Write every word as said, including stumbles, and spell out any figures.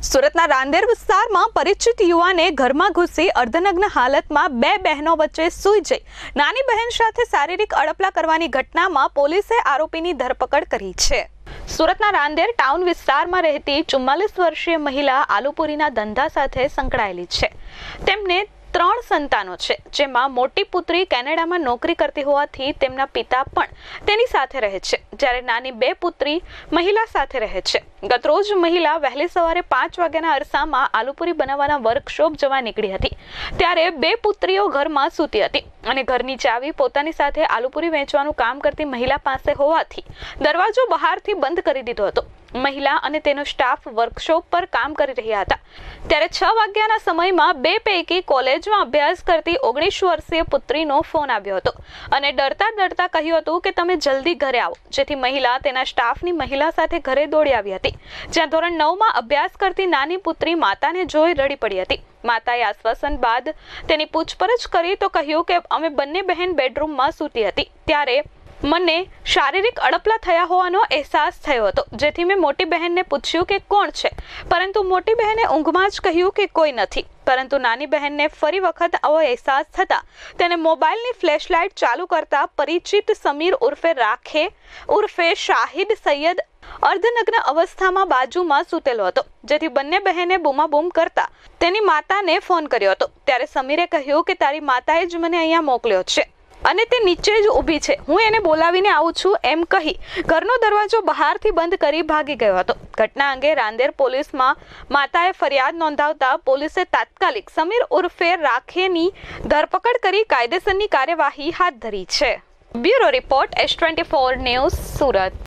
સુરતના રાંદેર વિસ્તારમાં પરિચિત યુવાને ઘરમાં ઘૂસી અર્ધનગ્ન હાલતમાં બે બહેનો વચ્ચે સૂઈ જઈ નાની બહેન સાથે શારીરિક અડપલા કરવાની ઘટનામાં પોલીસે આરોપીની ધરપકડ કરી છે। સુરતના રાંદેર ટાઉન વિસ્તારમાં રહેતી ચુમ્માલીસ વર્ષીય મહિલા આલુપુરીના ધંધા સાથે સંકળાયેલી છે। તેમને ત્રણ સંતાનો છે, જેમાં મોટી પુત્રી કેનેડામાં નોકરી કરતી હોવાથી તેમના પિતા પણ તેની સાથે રહે છે, જ્યારે નાની બે પુત્રી મહિલા સાથે રહે છે। ગતરોજ મહિલા વહેલી સવારે પાંચ વાગ્યાના અરસામાં આલુપુરી બનાવવાના વર્કશોપ જવા નીકળી હતી, ત્યારે બે પુત્રીઓ ઘરમાં સૂતી હતી અને ઘરની ચાવી પોતાની સાથે આલુપુરી વેચવાનું કામ કરતી મહિલા પાસે હોવાથી દરવાજો બહારથી બંધ કરી દીધો હતો। મહિલા અને તેનો સ્ટાફ વર્કશોપ પર કામ કરી રહ્યા હતા, ત્યારે છ વાગ્યાના સમયમાં બે પૈકી કોલેજમાં અભ્યાસ કરતી ઓગણીસ વર્ષીય પુત્રીનો ફોન આવ્યો હતો અને ડરતા ડરતા કહ્યું હતું કે તમે જલ્દી ઘરે આવો, જેથી મહિલા તેના સ્ટાફની મહિલા સાથે ઘરે દોડી આવી હતી, જ્યાં ધોરણ નવમાં અભ્યાસ કરતી નાની પુત્રી માતાને જોઈ રડી પડી હતી। માતાએ આશ્વાસન બાદ તેની પૂછપરછ કરી તો કહ્યું કે અમે બંને બહેન બેડરૂમમાં સૂતી હતી, ત્યારે મને શારીરિક અડપલા થયા હોવાનો અહેસાસ થયો હતો, જેથી મેં મોટી બહેનને પૂછ્યું કે કોણ છે, પરંતુ મોટી બહેને ઊંઘમાં જ કહ્યું કે કોઈ નથી। પરંતુ નાની બહેનને ફરી વખત આવો અહેસાસ થતા તેને મોબાઈલની ફ્લેશલાઇટ ચાલુ કરતા પરિચિત સમીર ઉર્ફે રાખે ઉર્ફે શાહિદ સૈયદ અર્ધનગ્ન અવસ્થામાં બાજુમાં સૂતેલો હતો, જેથી બંને બહેને બૂમાબૂમ કરતા તેની માતાને ફોન કર્યો હતો, ત્યારે સમીરે કહ્યું કે તારી માતાએ જ મને અહીંયા મોકલ્યો છે અને તે નીચે જ ઊભી છે, હું એને બોલાવીને આવું છું એમ કહી ઘરનો દરવાજો બહારથી બંધ કરી ભાગી ગયો હતો। ઘટના અંગે રાંદેર પોલીસમાં માતાએ ફરિયાદ નોંધાવતા પોલીસે તાત્કાલિક સમીર ઉર્ફે રાખેની ધરપકડ કરી કાયદેસરની કાર્યવાહી હાથ ધરી છે। Bureau report S twenty four news Surat.